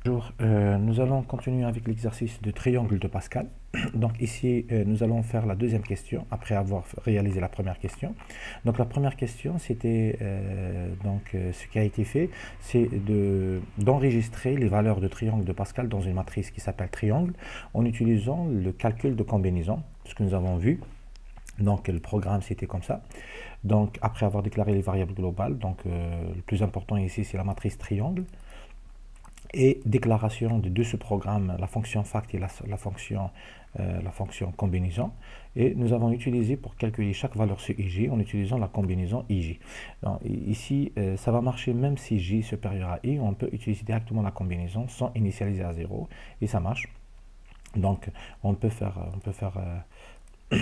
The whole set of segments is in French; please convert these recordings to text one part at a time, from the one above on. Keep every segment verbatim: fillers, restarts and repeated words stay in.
Bonjour, euh, nous allons continuer avec l'exercice de triangle de Pascal. Donc ici, euh, nous allons faire la deuxième question après avoir réalisé la première question. Donc la première question, c'était euh, donc euh, ce qui a été fait, c'est de d'enregistrer les valeurs de triangle de Pascal dans une matrice qui s'appelle triangle en utilisant le calcul de combinaison, ce que nous avons vu. Donc le programme c'était comme ça. Donc après avoir déclaré les variables globales, donc euh, le plus important ici c'est la matrice triangle. Et déclaration de deux sous-programmes, la fonction fact et la, la, fonction, euh, la fonction combinaison. Et nous avons utilisé pour calculer chaque valeur sur I J en utilisant la combinaison I J. Donc, ici, euh, ça va marcher même si J est supérieur à I, on peut utiliser directement la combinaison sans initialiser à zéro et ça marche. Donc on peut faire, on peut faire, euh,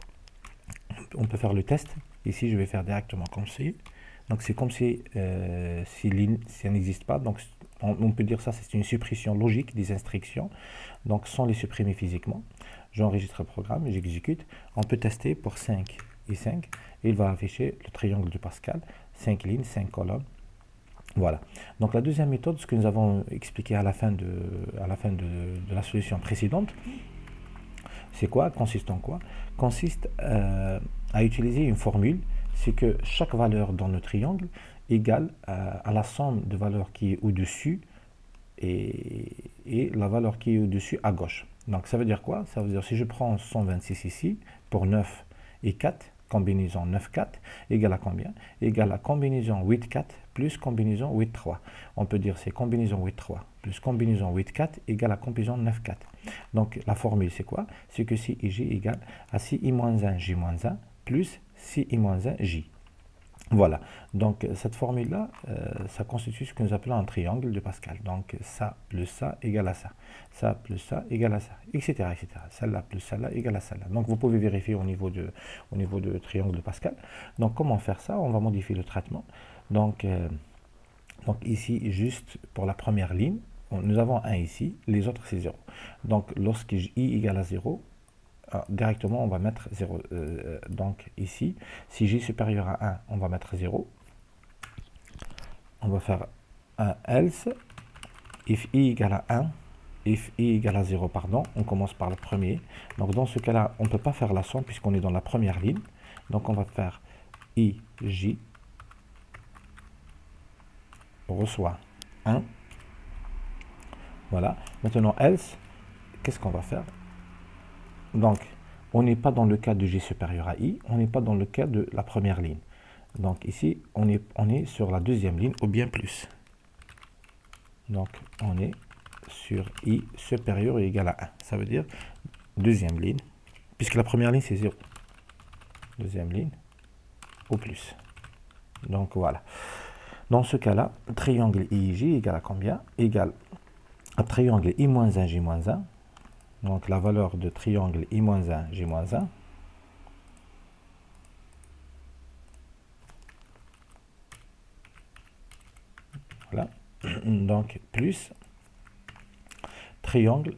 on peut faire le test. Ici, je vais faire directement comme ci. Donc c'est comme si, euh, si, si ça n'existe pas. Donc on, on peut dire ça, c'est une suppression logique des instructions. Donc sans les supprimer physiquement. J'enregistre le programme et j'exécute. On peut tester pour cinq et cinq. Et il va afficher le triangle de Pascal. cinq lignes, cinq colonnes. Voilà. Donc la deuxième méthode, ce que nous avons expliqué à la fin de, à la, fin de, de la solution précédente, c'est quoi? Consiste en quoi? Consiste euh, à utiliser une formule, c'est que chaque valeur dans le triangle égale à, à la somme de valeurs qui est au-dessus et, et la valeur qui est au-dessus à gauche. Donc ça veut dire quoi? Ça veut dire si je prends cent vingt-six ici, pour neuf et quatre, combinaison neuf quatre, égale à combien? Égale à combinaison huit quatre plus combinaison huit trois. On peut dire c'est combinaison huit trois plus combinaison huit quatre égale à combinaison neuf quatre. Donc la formule c'est quoi? C'est que si I J égale à si I moins un, J moins un plus si I moins un, J. Voilà, donc cette formule-là, euh, ça constitue ce que nous appelons un triangle de Pascal. Donc ça plus ça égale à ça, ça plus ça égale à ça, et cetera et cetera. Celle-là plus celle-là égale à celle-là. Donc vous pouvez vérifier au niveau de, au niveau de triangle de Pascal. Donc comment faire ça? On va modifier le traitement. Donc, euh, donc ici, juste pour la première ligne, nous avons un ici, les autres c'est zéro. Donc lorsque I égale à zéro, ah, directement on va mettre zéro. Euh, donc ici, si J est supérieur à un, on va mettre zéro. On va faire un else, if I égale à un, if I égale à zéro, pardon, on commence par le premier. Donc dans ce cas-là, on ne peut pas faire la somme puisqu'on est dans la première ligne. Donc on va faire I J reçoit un. Voilà. Maintenant else, qu'est-ce qu'on va faire? Donc, on n'est pas dans le cas de J supérieur à I, on n'est pas dans le cas de la première ligne. Donc ici, on est, on est sur la deuxième ligne, ou bien plus. Donc, on est sur I supérieur ou égal à un. Ça veut dire deuxième ligne, puisque la première ligne, c'est zéro. Deuxième ligne, ou plus. Donc, voilà. Dans ce cas-là, triangle I J égale à combien? Égale à triangle I moins un, J moins un. Donc la valeur de triangle I moins un, J moins un. Voilà. Donc plus triangle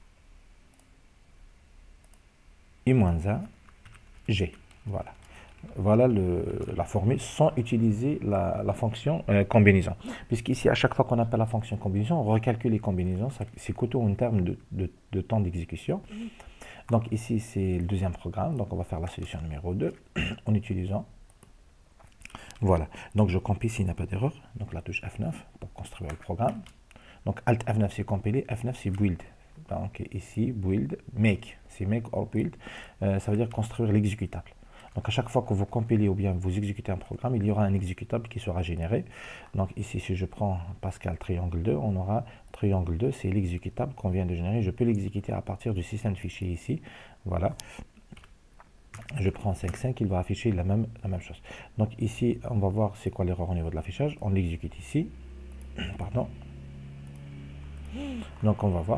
I moins un, G. Voilà. Voilà le, la formule sans utiliser la, la fonction euh, combinaison. Puisqu'ici, à chaque fois qu'on appelle la fonction combinaison, on recalcule les combinaisons. C'est coûteux en termes de, de, de temps d'exécution. Donc ici, c'est le deuxième programme. Donc on va faire la solution numéro deux en utilisant. Voilà. Donc je compile s'il n'y a pas d'erreur. Donc la touche F neuf pour construire le programme. Donc Alt F neuf c'est compiler, F neuf c'est build. Donc ici, build, make. C'est make or build. Euh, ça veut dire construire l'exécutable. Donc à chaque fois que vous compilez ou bien vous exécutez un programme, il y aura un exécutable qui sera généré. Donc ici, si je prends Pascal triangle deux, on aura triangle deux, c'est l'exécutable qu'on vient de générer. Je peux l'exécuter à partir du système de fichiers ici. Voilà. Je prends cinq cinq, il va afficher la même, la même chose. Donc ici, on va voir c'est quoi l'erreur au niveau de l'affichage. On l'exécute ici. Pardon. Donc on va voir.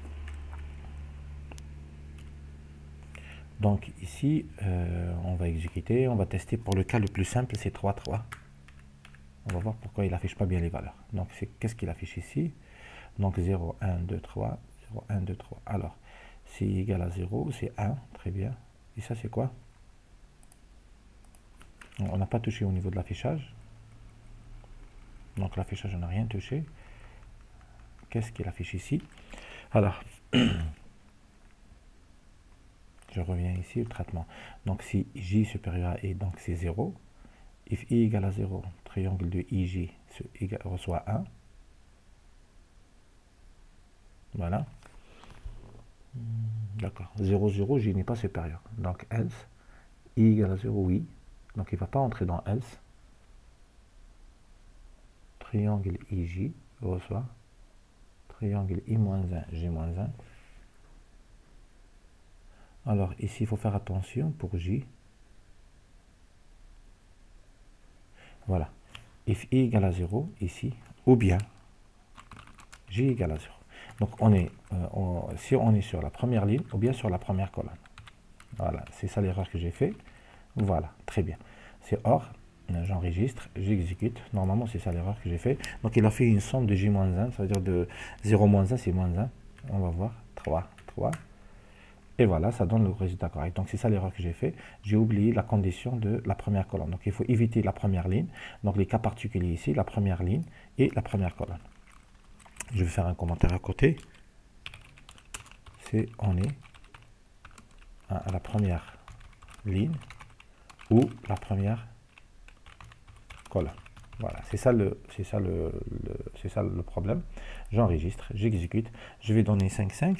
Donc ici, euh, on va exécuter, on va tester pour le cas le plus simple, c'est trois trois. On va voir pourquoi il n'affiche pas bien les valeurs. Donc qu'est-ce qu'il affiche ici? Donc zéro, un, deux, trois, zéro, un, deux, trois. Alors, c'est égal à zéro, c'est un, très bien. Et ça c'est quoi? On n'a pas touché au niveau de l'affichage. Donc l'affichage, on n'a rien touché. qu'est-ce qu'il affiche ici? Alors, je reviens ici au traitement. Donc, si J supérieur à I, donc c'est zéro. If I égale à zéro, triangle de I J reçoit un. Voilà. D'accord. zéro, zéro, J n'est pas supérieur. Donc, else, I égale à zéro, oui. Donc, il ne va pas entrer dans else. Triangle I J reçoit triangle I moins un, J moins un. Alors, ici, il faut faire attention pour J. Voilà. If I égale à zéro, ici, ou bien J égale à zéro. Donc, on est, euh, on, si on est sur la première ligne, ou bien sur la première colonne. Voilà, c'est ça l'erreur que j'ai fait. Voilà, très bien. C'est or, j'enregistre, j'exécute. Normalement, c'est ça l'erreur que j'ai fait. Donc, il a fait une somme de J moins un, ça veut dire de zéro moins un, c'est moins un. On va voir, trois, trois. Et voilà, ça donne le résultat correct. Donc, c'est ça l'erreur que j'ai fait. J'ai oublié la condition de la première colonne. Donc, il faut éviter la première ligne. Donc, les cas particuliers ici, la première ligne et la première colonne. Je vais faire un commentaire à côté. C'est on est à la première ligne ou la première colonne. Voilà, c'est ça le, c'est ça le, le c'est ça le problème. J'enregistre, j'exécute. Je vais donner cinq, cinq.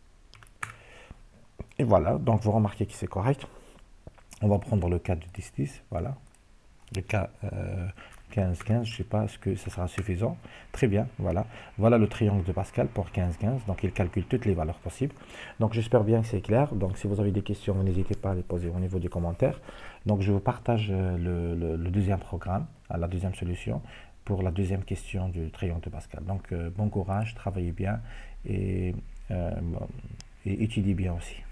Et voilà, donc vous remarquez que c'est correct. On va prendre le cas de dix, dix, voilà. Le cas euh, quinze, quinze, je ne sais pas, est-ce que ça sera suffisant? Très bien, voilà. Voilà le triangle de Pascal pour quinze, quinze. Donc, il calcule toutes les valeurs possibles. Donc, j'espère bien que c'est clair. Donc, si vous avez des questions, n'hésitez pas à les poser au niveau des commentaires. Donc, je vous partage le, le, le deuxième programme, la deuxième solution, pour la deuxième question du triangle de Pascal. Donc, euh, bon courage, travaillez bien et, euh, et étudiez bien aussi.